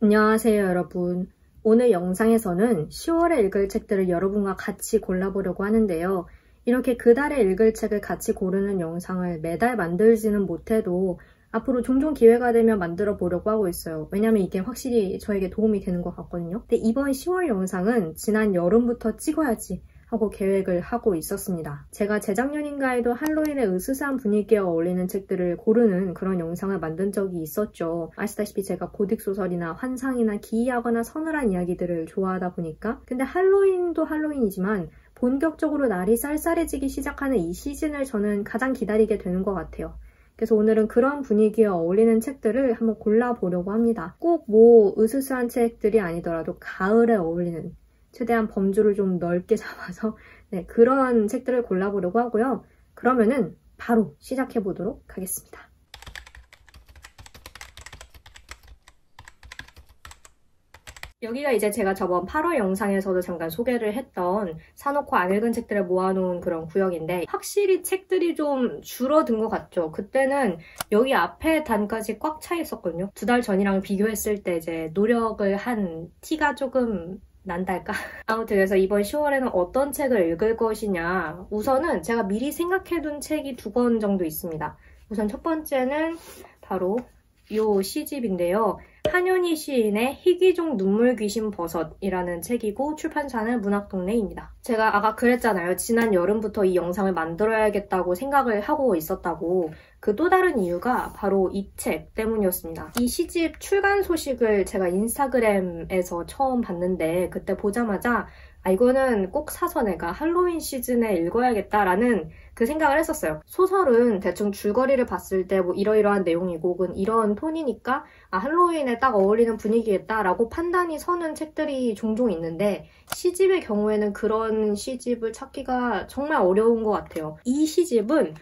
안녕하세요 여러분. 오늘 영상에서는 10월에 읽을 책들을 여러분과 같이 골라보려고 하는데요. 이렇게 그달에 읽을 책을 같이 고르는 영상을 매달 만들지는 못해도 앞으로 종종 기회가 되면 만들어 보려고 하고 있어요. 왜냐면 이게 확실히 저에게 도움이 되는 것 같거든요. 근데 이번 10월 영상은 지난 여름부터 찍어야지 하고 계획을 하고 있었습니다. 제가 재작년인가에도 할로윈의 으스스한 분위기에 어울리는 책들을 고르는 그런 영상을 만든 적이 있었죠. 아시다시피 제가 고딕소설이나 환상이나 기이하거나 서늘한 이야기들을 좋아하다 보니까 근데 할로윈도 할로윈이지만 본격적으로 날이 쌀쌀해지기 시작하는 이 시즌을 저는 가장 기다리게 되는 것 같아요. 그래서 오늘은 그런 분위기에 어울리는 책들을 한번 골라보려고 합니다. 꼭 뭐 으스스한 책들이 아니더라도 가을에 어울리는 최대한 범주를 좀 넓게 잡아서 그런 책들을 골라보려고 하고요. 그러면은 바로 시작해보도록 하겠습니다. 여기가 이제 제가 저번 8월 영상에서도 잠깐 소개를 했던 사놓고 안 읽은 책들을 모아놓은 그런 구역인데 확실히 책들이 좀 줄어든 것 같죠. 그때는 여기 앞에 단까지 꽉 차 있었거든요. 2달 전이랑 비교했을 때 이제 노력을 한 티가 조금 난달까? 아무튼 그래서 이번 10월에는 어떤 책을 읽을 것이냐. 우선은 제가 미리 생각해둔 책이 2권 정도 있습니다. 우선 첫 번째는 바로 이 시집인데요. 한현희 시인의 희귀종 눈물귀신 버섯이라는 책이고 출판사는 문학동네입니다. 제가 아까 그랬잖아요. 지난 여름부터 이 영상을 만들어야겠다고 생각을 하고 있었다고. 그 또 다른 이유가 바로 이 책 때문이었습니다. 이 시집 출간 소식을 제가 인스타그램에서 처음 봤는데 그때 보자마자 이거는 꼭 사서 내가 할로윈 시즌에 읽어야겠다라는 그 생각을 했었어요. 소설은 대충 줄거리를 봤을 때 뭐 이러이러한 내용이고 혹은 이런 톤이니까 할로윈에 딱 어울리는 분위기겠다라고 판단이 서는 책들이 종종 있는데 시집의 경우에는 그런 시집을 찾기가 정말 어려운 것 같아요. 이 시집은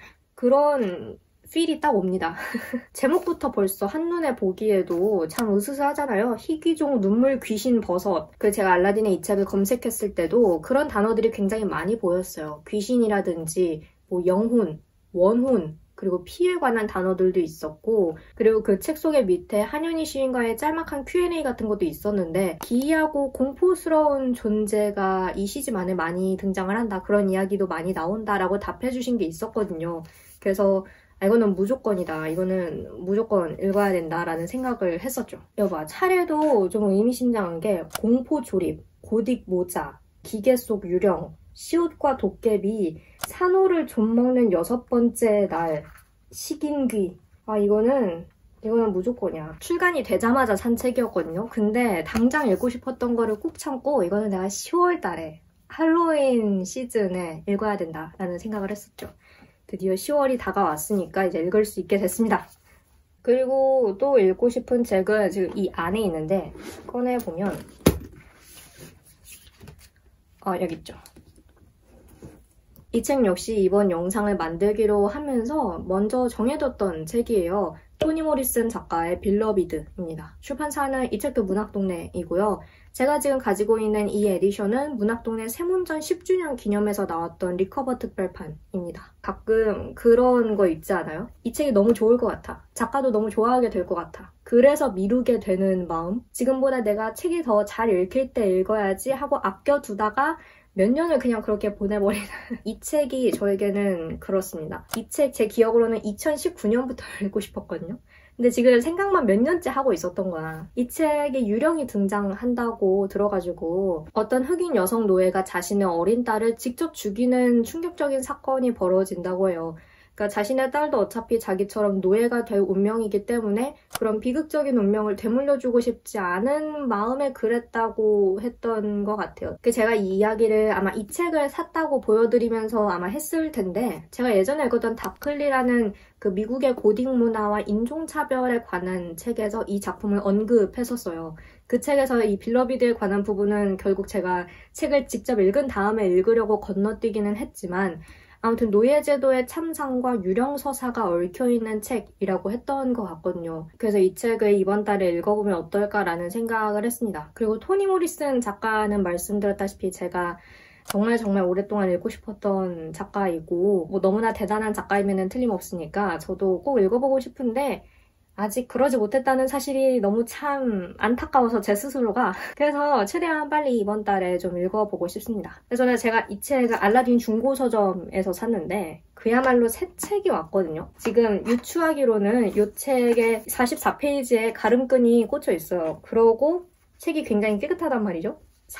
그런 필이 딱 옵니다. 제목부터 벌써 한눈에 보기에도 참 으스스하잖아요. 희귀종 눈물 귀신 버섯. 제가 알라딘의 이 책을 검색했을 때도 그런 단어들이 굉장히 많이 보였어요. 귀신이라든지 뭐 영혼, 원혼, 그리고 피에 관한 단어들도 있었고 그리고 그 책 속의 밑에 한현희 시인과의 짤막한 Q&A 같은 것도 있었는데 기이하고 공포스러운 존재가 이 시집 안에 많이 등장을 한다. 그런 이야기도 많이 나온다라고 답해주신 게 있었거든요. 그래서 이거는 무조건이다. 이거는 무조건 읽어야 된다라는 생각을 했었죠. 여봐, 차례도 좀 의미심장한 게 공포조립, 고딕 모자, 기계 속 유령, 시옷과 도깨비, 산호를 좀먹는 6번째 날, 식인귀. 이거는 무조건이야. 출간이 되자마자 산 책이었거든요. 근데 당장 읽고 싶었던 거를 꾹 참고 이거는 내가 10월 달에 할로윈 시즌에 읽어야 된다라는 생각을 했었죠. 드디어 10월이 다가왔으니까 이제 읽을 수 있게 됐습니다. 그리고 또 읽고 싶은 책은 지금 이 안에 있는데 꺼내보면 여기 있죠. 이 책 역시 이번 영상을 만들기로 하면서 먼저 정해뒀던 책이에요. 토니 모리슨 작가의 빌러비드입니다. 출판사는 이 책도 문학동네이고요. 제가 지금 가지고 있는 이 에디션은 문학동네 세문전 10주년 기념해서 나왔던 리커버 특별판입니다. 가끔 그런 거 있지 않아요? 이 책이 너무 좋을 것 같아. 작가도 너무 좋아하게 될 것 같아. 그래서 미루게 되는 마음? 지금보다 내가 책이 더 잘 읽힐 때 읽어야지 하고 아껴두다가 몇 년을 그냥 그렇게 보내버리는 이 책이 저에게는 그렇습니다. 이 책 제 기억으로는 2019년부터 읽고 싶었거든요. 근데 지금 생각만 몇 년째 하고 있었던 거야. 이 책에 유령이 등장한다고 들어가지고 어떤 흑인 여성 노예가 자신의 어린 딸을 직접 죽이는 충격적인 사건이 벌어진다고 해요. 그러니까 자신의 딸도 어차피 자기처럼 노예가 될 운명이기 때문에 그런 비극적인 운명을 되물려주고 싶지 않은 마음에 그랬다고 했던 것 같아요. 제가 이 이야기를 아마 이 책을 샀다고 보여드리면서 아마 했을 텐데 제가 예전에 읽었던 다클리라는 그 미국의 고딕 문화와 인종차별에 관한 책에서 이 작품을 언급했었어요. 그 책에서 이 빌러비드에 관한 부분은 결국 제가 책을 직접 읽은 다음에 읽으려고 건너뛰기는 했지만 아무튼 노예제도의 참상과 유령서사가 얽혀있는 책이라고 했던 것 같거든요. 그래서 이 책을 이번 달에 읽어보면 어떨까라는 생각을 했습니다. 그리고 토니 모리슨 작가는 말씀드렸다시피 제가 정말 오랫동안 읽고 싶었던 작가이고 너무나 대단한 작가이면 틀림없으니까 저도 꼭 읽어보고 싶은데 아직 그러지 못했다는 사실이 너무 참 안타까워서 제 스스로가 그래서 최대한 빨리 이번 달에 좀 읽어보고 싶습니다. 그래서 제가 이 책을 알라딘 중고서점에서 샀는데 그야말로 새 책이 왔거든요. 지금 유추하기로는 이 책의 44페이지에 가름끈이 꽂혀 있어요. 그러고 책이 굉장히 깨끗하단 말이죠.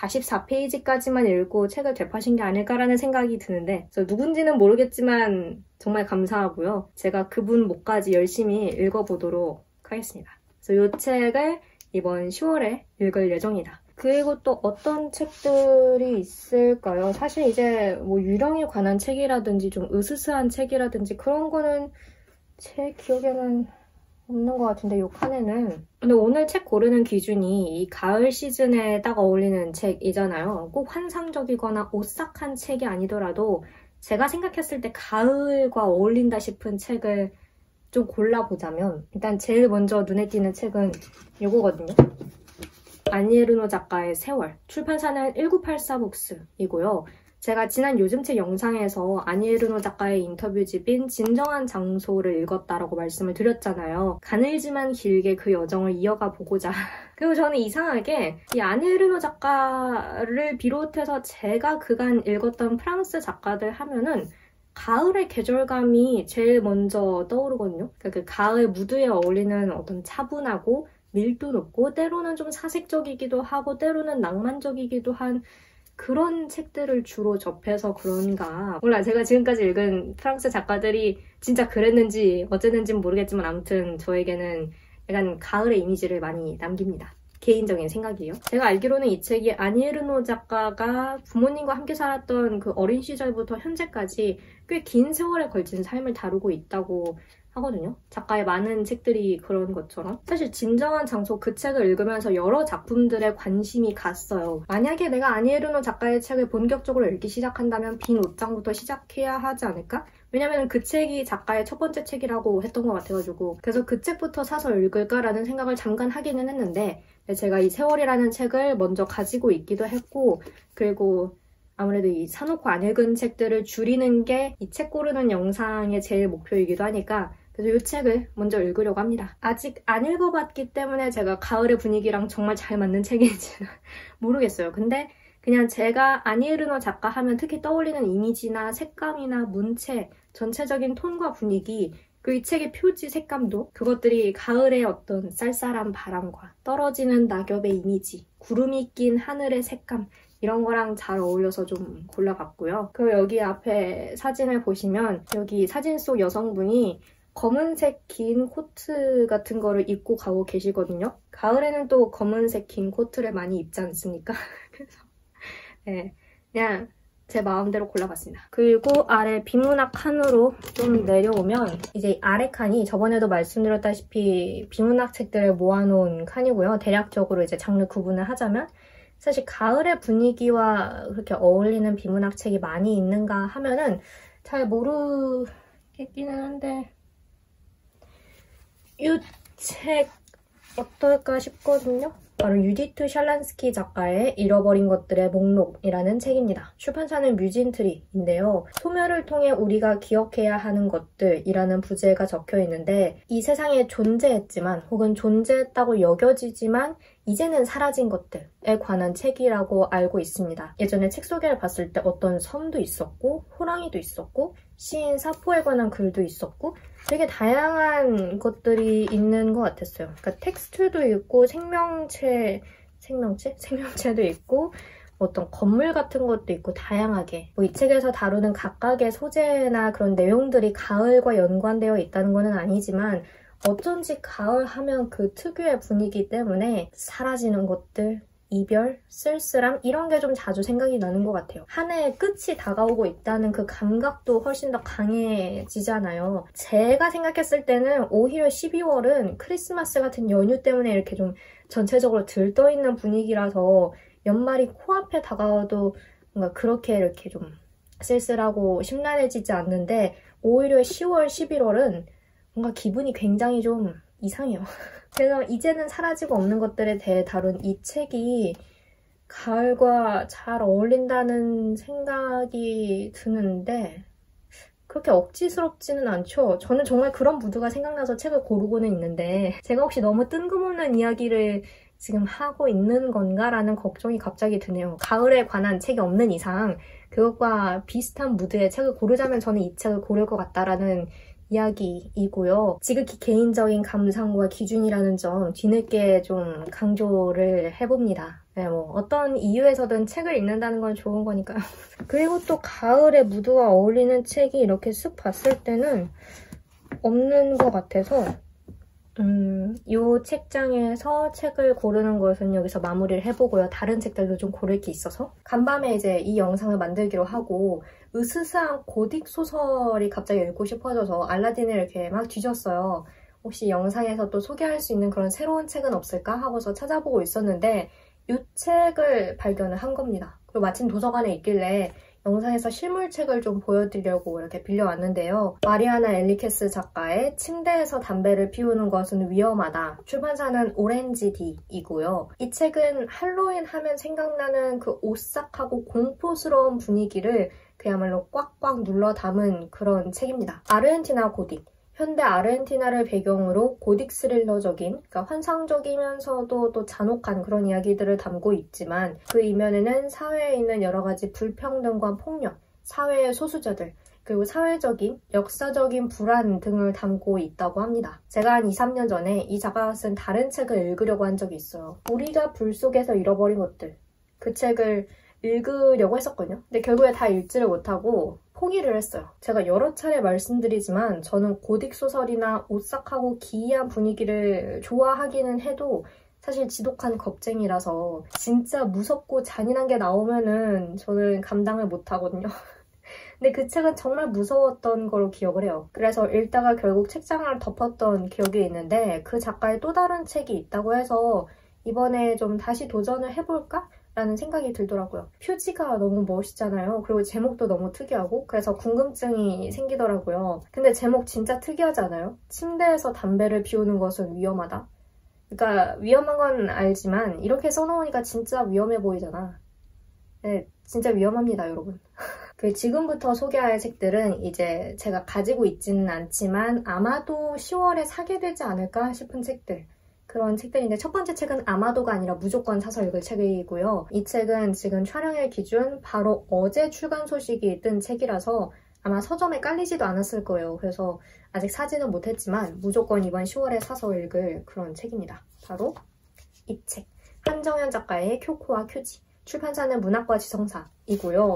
44페이지까지만 읽고 책을 되파신 게 아닐까라는 생각이 드는데 누군지는 모르겠지만 정말 감사하고요. 제가 그분 목까지 열심히 읽어보도록 하겠습니다. 그래서 이 책을 이번 10월에 읽을 예정이다. 그리고 또 어떤 책들이 있을까요? 사실 이제 뭐 유령에 관한 책이라든지 좀 으스스한 책이라든지 그런 거는 제 기억에는 없는 것 같은데 요 칸에는. 근데 오늘 책 고르는 기준이 이 가을 시즌에 딱 어울리는 책이잖아요. 꼭 환상적이거나 오싹한 책이 아니더라도 제가 생각했을 때 가을과 어울린다 싶은 책을 좀 골라보자면 일단 제일 먼저 눈에 띄는 책은 이거거든요. 아니에르노 작가의 세월. 출판사는 1984북스이고요. 제가 지난 요즘책 영상에서 아니에르노 작가의 인터뷰집인 진정한 장소를 읽었다라고 말씀을 드렸잖아요. 가늘지만 길게 그 여정을 이어가 보고자. 그리고 저는 이상하게 이 아니에르노 작가를 비롯해서 제가 그간 읽었던 프랑스 작가들 하면은 가을의 계절감이 제일 먼저 떠오르거든요. 그러니까 그 가을 무드에 어울리는 어떤 차분하고 밀도 높고 때로는 좀 사색적이기도 하고 때로는 낭만적이기도 한 그런 책들을 주로 접해서 그런가. 몰라, 제가 지금까지 읽은 프랑스 작가들이 진짜 그랬는지 어쨌는지는 모르겠지만 아무튼 저에게는 약간 가을의 이미지를 많이 남깁니다. 개인적인 생각이에요. 제가 알기로는 이 책이 아니에르노 작가가 부모님과 함께 살았던 그 어린 시절부터 현재까지 꽤 긴 세월에 걸친 삶을 다루고 있다고 하거든요. 작가의 많은 책들이 그런 것처럼. 사실 진정한 장소 그 책을 읽으면서 여러 작품들에 관심이 갔어요. 만약에 내가 아니에르노 작가의 책을 본격적으로 읽기 시작한다면 빈 옷장부터 시작해야 하지 않을까? 왜냐면 그 책이 작가의 첫 번째 책이라고 했던 것 같아가지고 그래서 그 책부터 사서 읽을까라는 생각을 잠깐 하기는 했는데 제가 이 세월이라는 책을 먼저 가지고 있기도 했고 그리고 아무래도 이 사놓고 안 읽은 책들을 줄이는 게 이 책 고르는 영상의 제일 목표이기도 하니까 그래서 이 책을 먼저 읽으려고 합니다. 아직 안 읽어봤기 때문에 제가 가을의 분위기랑 정말 잘 맞는 책인지는 모르겠어요. 근데 그냥 제가 아니에르노 작가 하면 특히 떠올리는 이미지나 색감이나 문체, 전체적인 톤과 분위기 그리고 이 책의 표지 색감도 그것들이 가을의 어떤 쌀쌀한 바람과 떨어지는 낙엽의 이미지, 구름이 낀 하늘의 색감 이런 거랑 잘 어울려서 좀 골라봤고요. 그리고 여기 앞에 사진을 보시면 여기 사진 속 여성분이 검은색 긴 코트 같은 거를 입고 가고 계시거든요. 가을에는 또 검은색 긴 코트를 많이 입지 않습니까? 그래서 네, 그냥 제 마음대로 골라봤습니다. 그리고 아래 비문학 칸으로 좀 내려오면 이제 아래 칸이 저번에도 말씀드렸다시피 비문학 책들을 모아놓은 칸이고요. 대략적으로 이제 장르 구분을 하자면 사실 가을의 분위기와 그렇게 어울리는 비문학 책이 많이 있는가 하면은 잘 모르겠기는 한데 이 책 어떨까 싶거든요. 바로 유디트 샬란스키 작가의 잃어버린 것들의 목록이라는 책입니다. 출판사는 뮤진트리인데요. 소멸을 통해 우리가 기억해야 하는 것들이라는 부제가 적혀 있는데 이 세상에 존재했지만 혹은 존재했다고 여겨지지만 이제는 사라진 것들에 관한 책이라고 알고 있습니다. 예전에 책 소개를 봤을 때 어떤 섬도 있었고 호랑이도 있었고 시인 사포에 관한 글도 있었고 되게 다양한 것들이 있는 것 같았어요. 그러니까 텍스트도 있고 생명체도 있고 어떤 건물 같은 것도 있고 다양하게 뭐 이 책에서 다루는 각각의 소재나 그런 내용들이 가을과 연관되어 있다는 것은 아니지만 어쩐지 가을 하면 그 특유의 분위기 때문에 사라지는 것들, 이별, 쓸쓸함 이런 게 좀 자주 생각이 나는 것 같아요. 한 해의 끝이 다가오고 있다는 그 감각도 훨씬 더 강해지잖아요. 제가 생각했을 때는 오히려 12월은 크리스마스 같은 연휴 때문에 이렇게 좀 전체적으로 들떠있는 분위기라서 연말이 코앞에 다가와도 뭔가 그렇게 이렇게 좀 쓸쓸하고 심란해지지 않는데 오히려 10월, 11월은 뭔가 기분이 굉장히 좀 이상해요. 그래서 이제는 사라지고 없는 것들에 대해 다룬 이 책이 가을과 잘 어울린다는 생각이 드는데 그렇게 억지스럽지는 않죠. 저는 정말 그런 무드가 생각나서 책을 고르고는 있는데 제가 혹시 너무 뜬금없는 이야기를 지금 하고 있는 건가라는 걱정이 갑자기 드네요. 가을에 관한 책이 없는 이상 그것과 비슷한 무드의 책을 고르자면 저는 이 책을 고를 것 같다라는 이야기이고요. 지극히 개인적인 감상과 기준이라는 점 뒤늦게 좀 강조를 해봅니다. 네, 뭐 어떤 이유에서든 책을 읽는다는 건 좋은 거니까요. 그리고 또 가을에 무드와 어울리는 책이 이렇게 쓱 봤을 때는 없는 것 같아서 이 책장에서 책을 고르는 것은 여기서 마무리를 해보고요. 다른 책들도 좀 고를 게 있어서 간밤에 이제 이 영상을 만들기로 하고 으스스한 고딕 소설이 갑자기 읽고 싶어져서 알라딘을 이렇게 막 뒤졌어요. 혹시 영상에서 또 소개할 수 있는 그런 새로운 책은 없을까 하고서 찾아보고 있었는데 이 책을 발견을 한 겁니다. 그리고 마침 도서관에 있길래 영상에서 실물책을 좀 보여드리려고 이렇게 빌려왔는데요. 마리아나 엘리케스 작가의 침대에서 담배를 피우는 것은 위험하다. 출판사는 오렌지디이고요. 이 책은 할로윈 하면 생각나는 그 오싹하고 공포스러운 분위기를 그야말로 꽉꽉 눌러 담은 그런 책입니다. 아르헨티나 고딕. 현대 아르헨티나를 배경으로 고딕 스릴러적인, 그러니까 환상적이면서도 또 잔혹한 그런 이야기들을 담고 있지만 그 이면에는 사회에 있는 여러 가지 불평등과 폭력, 사회의 소수자들, 그리고 사회적인, 역사적인 불안 등을 담고 있다고 합니다. 제가 한 2, 3년 전에 이 작가가 쓴 다른 책을 읽으려고 한 적이 있어요. 우리가 불 속에서 잃어버린 것들. 그 책을 읽으려고 했었거든요. 근데 결국에 다 읽지를 못하고 포기를 했어요. 제가 여러 차례 말씀드리지만 저는 고딕 소설이나 오싹하고 기이한 분위기를 좋아하기는 해도 사실 지독한 겁쟁이라서 진짜 무섭고 잔인한 게 나오면은 저는 감당을 못하거든요. 근데 그 책은 정말 무서웠던 걸로 기억을 해요. 그래서 읽다가 결국 책장을 덮었던 기억이 있는데 그 작가의 또 다른 책이 있다고 해서 이번에 좀 다시 도전을 해볼까? 라는 생각이 들더라고요. 표지가 너무 멋있잖아요. 그리고 제목도 너무 특이하고 그래서 궁금증이 생기더라고요. 근데 제목 진짜 특이하지 않아요? 침대에서 담배를 피우는 것은 위험하다. 그러니까 위험한 건 알지만 이렇게 써놓으니까 진짜 위험해 보이잖아. 네, 진짜 위험합니다, 여러분. 그 지금부터 소개할 책들은 이제 제가 가지고 있지는 않지만 아마도 10월에 사게 되지 않을까 싶은 책들. 그런 책들인데 첫 번째 책은 아마도가 아니라 무조건 사서 읽을 책이고요. 이 책은 지금 촬영일 기준 바로 어제 출간 소식이 뜬 책이라서 아마 서점에 깔리지도 않았을 거예요. 그래서 아직 사지는 못했지만 무조건 이번 10월에 사서 읽을 그런 책입니다. 바로 이 책. 한정연 작가의 쿄코와 큐지. 출판사는 문학과 지성사이고요.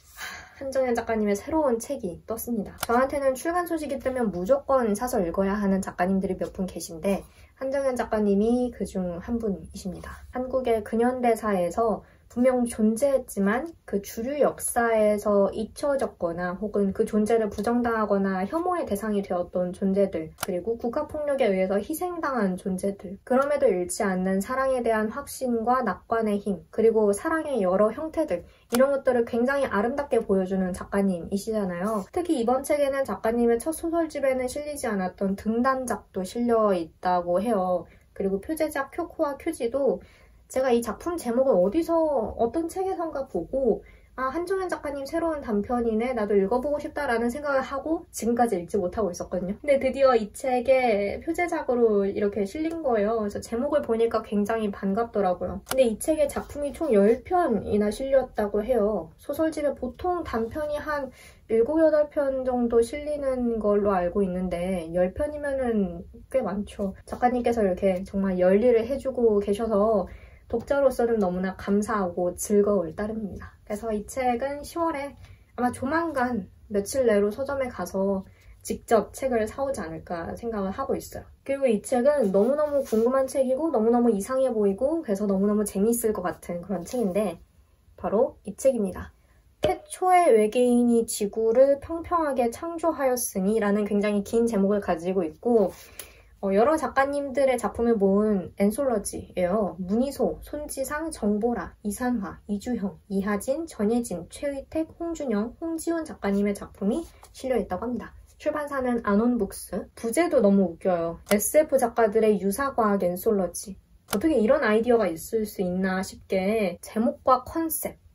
한정연 작가님의 새로운 책이 떴습니다. 저한테는 출간 소식이 뜨면 무조건 사서 읽어야 하는 작가님들이 몇 분 계신데 한정연 작가님이 그중 한 분이십니다. 한국의 근현대사에서 분명 존재했지만 그 주류 역사에서 잊혀졌거나 혹은 그 존재를 부정당하거나 혐오의 대상이 되었던 존재들, 그리고 국가폭력에 의해서 희생당한 존재들, 그럼에도 잃지 않는 사랑에 대한 확신과 낙관의 힘, 그리고 사랑의 여러 형태들, 이런 것들을 굉장히 아름답게 보여주는 작가님이시잖아요. 특히 이번 책에는 작가님의 첫 소설집에는 실리지 않았던 등단작도 실려 있다고 해요. 그리고 표제작 쿄코와 큐지도 제가 이 작품 제목을 어디서 어떤 책에선가 보고 한정연 작가님 새로운 단편이네, 나도 읽어보고 싶다라는 생각을 하고 지금까지 읽지 못하고 있었거든요. 근데 드디어 이 책에 표제작으로 이렇게 실린 거예요. 그래서 제목을 보니까 굉장히 반갑더라고요. 근데 이 책에 작품이 총 10편이나 실렸다고 해요. 소설집에 보통 단편이 한 7, 8편 정도 실리는 걸로 알고 있는데 10편이면은 꽤 많죠. 작가님께서 이렇게 정말 열일을 해주고 계셔서 독자로서는 너무나 감사하고 즐거울 따름입니다. 그래서 이 책은 10월에 아마 조만간 며칠 내로 서점에 가서 직접 책을 사오지 않을까 생각을 하고 있어요. 그리고 이 책은 너무너무 궁금한 책이고 너무너무 이상해 보이고 그래서 너무너무 재미있을 것 같은 그런 책인데 바로 이 책입니다. 태초의 외계인이 지구를 평평하게 창조하였으니 라는 굉장히 긴 제목을 가지고 있고 여러 작가님들의 작품을 모은 앤솔러지예요. 문희소, 손지상, 정보라, 이산화, 이주형, 이하진, 전예진, 최의택, 홍준영, 홍지훈 작가님의 작품이 실려있다고 합니다. 출판사는 아논북스. 부제도 너무 웃겨요. SF 작가들의 유사과학 앤솔러지. 어떻게 이런 아이디어가 있을 수 있나 싶게 제목과 컨셉,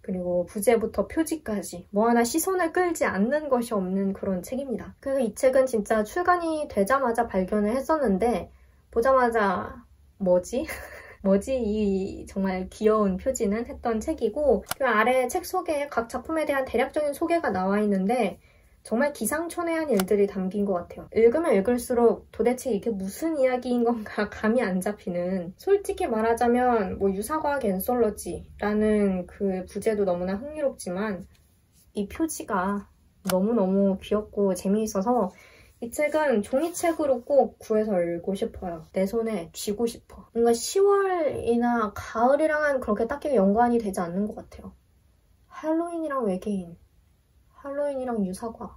그리고 부제부터 표지까지 뭐 하나 시선을 끌지 않는 것이 없는 그런 책입니다. 그래서 이 책은 진짜 출간이 되자마자 발견을 했었는데 보자마자 뭐지? 뭐지 이 정말 귀여운 표지는 했던 책이고 그 아래 책 소개에 각 작품에 대한 대략적인 소개가 나와 있는데 정말 기상천외한 일들이 담긴 것 같아요. 읽으면 읽을수록 도대체 이게 무슨 이야기인 건가 감이 안 잡히는, 솔직히 말하자면 뭐 유사과학 앤솔러지라는 그 부제도 너무나 흥미롭지만 이 표지가 너무너무 귀엽고 재미있어서 이 책은 종이책으로 꼭 구해서 읽고 싶어요. 내 손에 쥐고 싶어. 뭔가 10월이나 가을이랑은 그렇게 딱히 연관이 되지 않는 것 같아요. 할로윈이랑 외계인, 할로윈이랑 유사과학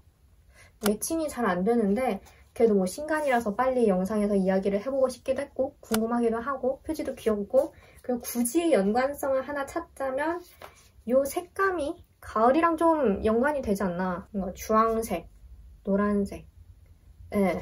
매칭이 잘 안 되는데 그래도 뭐 신간이라서 빨리 영상에서 이야기를 해보고 싶기도 했고 궁금하기도 하고 표지도 귀엽고 그리고 굳이 연관성을 하나 찾자면 이 색감이 가을이랑 좀 연관이 되지 않나. 뭔가 주황색, 노란색. 예.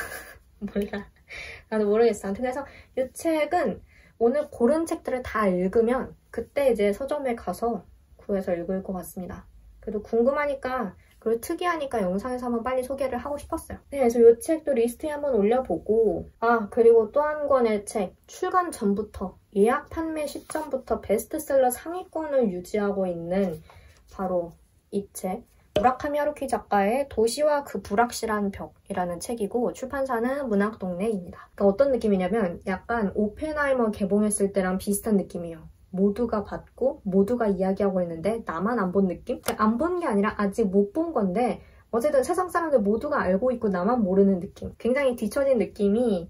몰라. 나도 모르겠어. 아무튼 그래서 이 책은 오늘 고른 책들을 다 읽으면 그때 이제 서점에 가서 구해서 읽을 것 같습니다. 그래도 궁금하니까 그리고 특이하니까 영상에서 한번 빨리 소개를 하고 싶었어요. 네, 그래서 이 책도 리스트에 한번 올려보고 그리고 또 한 권의 책 출간 전부터 예약 판매 시점부터 베스트셀러 상위권을 유지하고 있는 바로 이 책 무라카미 하루키 작가의 도시와 그 불확실한 벽이라는 책이고 출판사는 문학동네입니다. 그러니까 어떤 느낌이냐면 약간 오펜하이머 개봉했을 때랑 비슷한 느낌이에요. 모두가 봤고 모두가 이야기하고 있는데 나만 안 본 느낌? 안 본 게 아니라 아직 못 본 건데 어쨌든 세상 사람들 모두가 알고 있고 나만 모르는 느낌. 굉장히 뒤처진 느낌이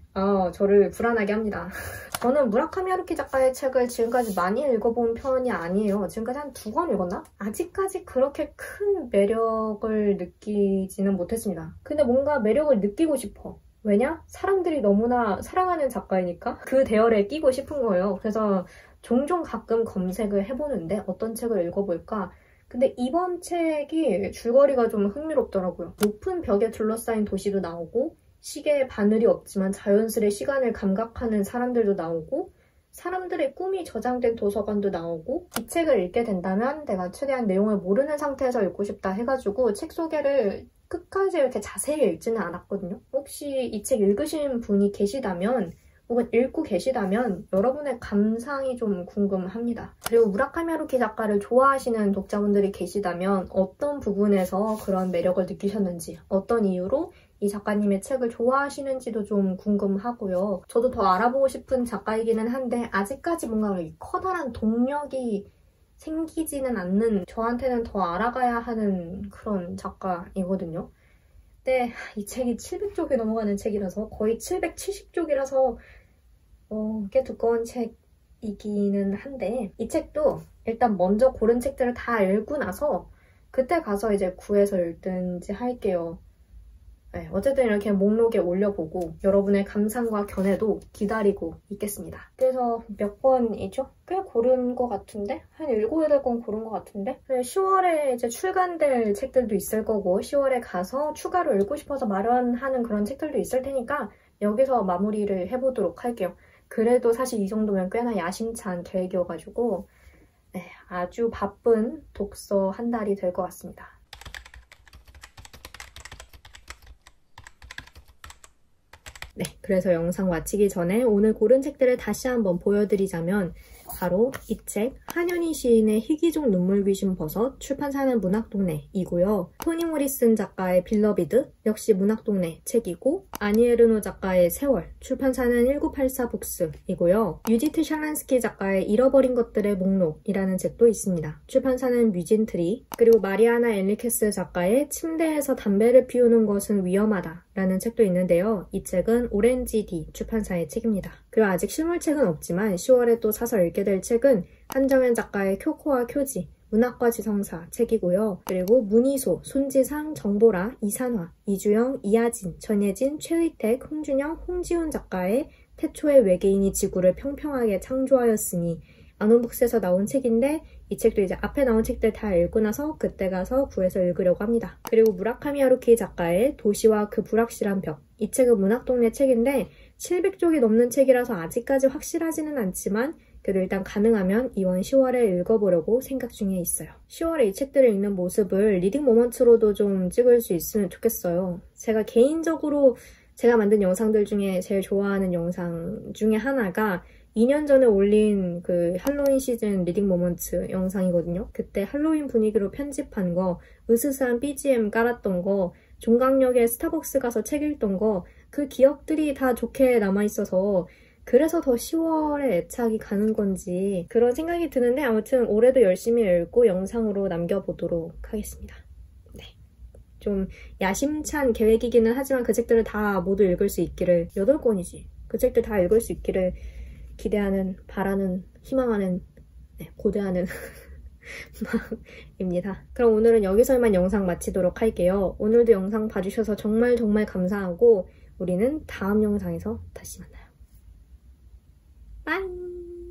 저를 불안하게 합니다. 저는 무라카미 하루키 작가의 책을 지금까지 많이 읽어본 편이 아니에요. 지금까지 한 2권 읽었나? 아직까지 그렇게 큰 매력을 느끼지는 못했습니다. 근데 뭔가 매력을 느끼고 싶어. 왜냐? 사람들이 너무나 사랑하는 작가이니까 그 대열에 끼고 싶은 거예요. 그래서 종종 가끔 검색을 해보는데 어떤 책을 읽어볼까? 근데 이번 책이 줄거리가 좀 흥미롭더라고요. 높은 벽에 둘러싸인 도시도 나오고 시계에 바늘이 없지만 자연스레 시간을 감각하는 사람들도 나오고 사람들의 꿈이 저장된 도서관도 나오고 이 책을 읽게 된다면 내가 최대한 내용을 모르는 상태에서 읽고 싶다 해가지고 책 소개를 끝까지 이렇게 자세히 읽지는 않았거든요. 혹시 이 책 읽으신 분이 계시다면 혹은 읽고 계시다면 여러분의 감상이 좀 궁금합니다. 그리고 무라카미 하루키 작가를 좋아하시는 독자분들이 계시다면 어떤 부분에서 그런 매력을 느끼셨는지 어떤 이유로 이 작가님의 책을 좋아하시는지도 좀 궁금하고요. 저도 더 알아보고 싶은 작가이기는 한데 아직까지 뭔가 커다란 동력이 생기지는 않는 저한테는 더 알아가야 하는 그런 작가이거든요. 근데 이 책이 700쪽이 넘어가는 책이라서 거의 770쪽이라서 꽤 두꺼운 책이기는 한데 이 책도 일단 먼저 고른 책들을 다 읽고 나서 그때 가서 이제 구해서 읽든지 할게요. 네, 어쨌든 이렇게 목록에 올려보고 여러분의 감상과 견해도 기다리고 있겠습니다. 그래서 몇 권이죠? 꽤 고른 것 같은데? 한 7, 8권 고른 것 같은데? 10월에 이제 출간될 책들도 있을 거고 10월에 가서 추가로 읽고 싶어서 마련하는 그런 책들도 있을 테니까 여기서 마무리를 해보도록 할게요. 그래도 사실 이 정도면 꽤나 야심찬 계획이어가지고 네, 아주 바쁜 독서 한 달이 될 것 같습니다. 네, 그래서 영상 마치기 전에 오늘 고른 책들을 다시 한번 보여드리자면 바로 이 책 한현희 시인의 희귀종 눈물귀신 버섯 출판사는 문학동네이고요. 토니 모리슨 작가의 빌러비드 역시 문학동네 책이고 아니에르노 작가의 세월 출판사는 1984 북스이고요. 유디트 샬란스키 작가의 잃어버린 것들의 목록이라는 책도 있습니다. 출판사는 뮤진트리 그리고 마리아나 엔리케스 작가의 침대에서 담배를 피우는 것은 위험하다 라는 책도 있는데요. 이 책은 오렌지디 출판사의 책입니다. 그리고 아직 실물책은 없지만 10월에 또 사서 읽게 될 책은 한정현 작가의 쿄코와 쿄지 문학과 지성사 책이고요. 그리고 문희소, 손지상, 정보라, 이산화, 이주영, 이하진, 전예진, 최의택, 홍준영, 홍지훈 작가의 태초의 외계인이 지구를 평평하게 창조하였으니 아노북스에서 나온 책인데 이 책도 이제 앞에 나온 책들 다 읽고 나서 그때 가서 구해서 읽으려고 합니다. 그리고 무라카미 하루키 작가의 도시와 그 불확실한 벽 이 책은 문학동네 책인데 700쪽이 넘는 책이라서 아직까지 확실하지는 않지만 그래도 일단 가능하면 이번 10월에 읽어보려고 생각 중에 있어요. 10월에 이 책들을 읽는 모습을 리딩 모먼트로도 좀 찍을 수 있으면 좋겠어요. 제가 개인적으로 제가 만든 영상들 중에 제일 좋아하는 영상 중에 하나가 2년 전에 올린 그 할로윈 시즌 리딩 모먼트 영상이거든요. 그때 할로윈 분위기로 편집한 거, 으스스한 BGM 깔았던 거, 종강역에 스타벅스 가서 책 읽던 거, 그 기억들이 다 좋게 남아있어서 그래서 더 10월에 애착이 가는 건지 그런 생각이 드는데, 아무튼 올해도 열심히 읽고 영상으로 남겨보도록 하겠습니다. 네, 좀 야심찬 계획이기는 하지만 그 책들을 다 모두 읽을 수 있기를, 8권이지. 그 책들 다 읽을 수 있기를 기대하는, 바라는, 희망하는, 네, 고대하는 마음입니다. 그럼 오늘은 여기서만 영상 마치도록 할게요. 오늘도 영상 봐주셔서 정말 감사하고 우리는 다음 영상에서 다시 만나요. 빠이!